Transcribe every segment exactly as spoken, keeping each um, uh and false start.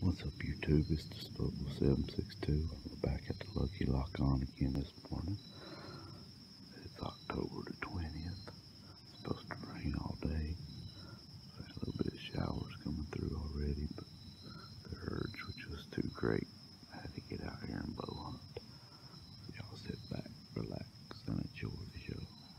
What's up YouTube, it's Disposable seven six two. We're back at the Lucky Lock on again this morning. It's October the twentieth. It's supposed to rain all day. There's a little bit of showers coming through already, but the urge was just too great. I had to get out here and bow hunt. So y'all sit back, relax, and enjoy the show.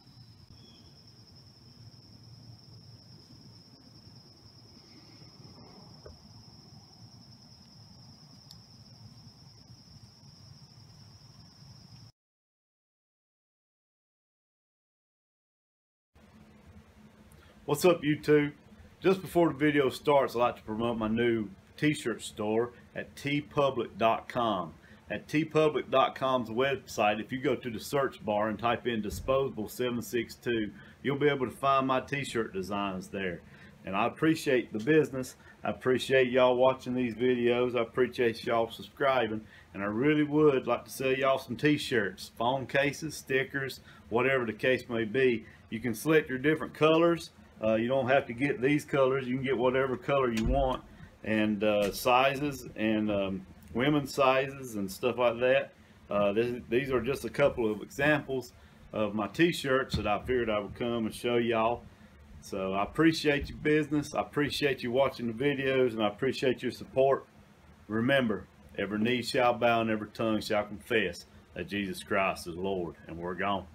What's up YouTube? Just before the video starts, I'd like to promote my new t-shirt store at t public dot com. At t public dot com's website, if you go to the search bar and type in Disposable seven six two, you'll be able to find my t-shirt designs there. And I appreciate the business. I appreciate y'all watching these videos. I appreciate y'all subscribing. And I really would like to sell y'all some t-shirts, phone cases, stickers, whatever the case may be. You can select your different colors. Uh, you don't have to get these colors. You can get whatever color you want, and uh, sizes, and um, women's sizes and stuff like that. Uh, this, these are just a couple of examples of my t-shirts that I figured I would come and show y'all. So I appreciate your business. I appreciate you watching the videos, and I appreciate your support. Remember, every knee shall bow and every tongue shall confess that Jesus Christ is Lord, and we're gone.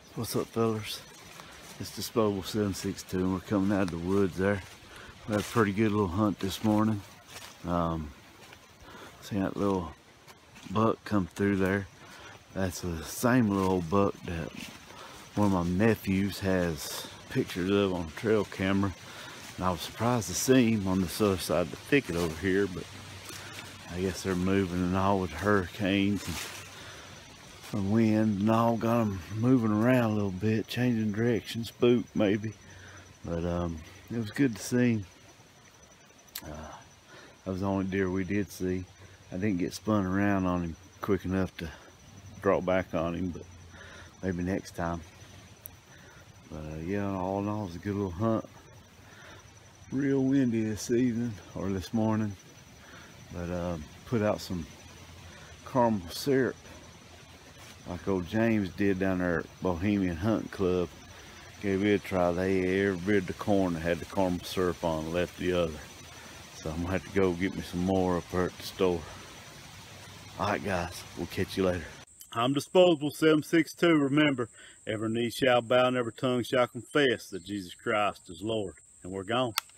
What's up, fellas? It's Disposable seven six two and we're coming out of the woods there. We had a pretty good little hunt this morning. Um, see that little buck come through there. That's the same little old buck that one of my nephews has pictures of on a trail camera. And I was surprised to see him on this other side of the thicket over here, but I guess they're moving and all with hurricanes and some wind and all, got them moving around a little bit, changing direction, spook maybe. But um, it was good to see him. Uh, that was the only deer we did see. I didn't get spun around on him quick enough to draw back on him, but maybe next time. But uh, yeah, all in all, it was a good little hunt. Real windy this evening, or this morning. But uh, put out some caramel syrup like old James did down there at Bohemian Hunting Club. Gave it a try. They ate every bit of the corn that had the caramel syrup on and left the other. So I'm gonna have to go get me some more up there at the store. Alright guys, we'll catch you later. I'm Disposable seven six two. Remember, every knee shall bow and every tongue shall confess that Jesus Christ is Lord. And we're gone.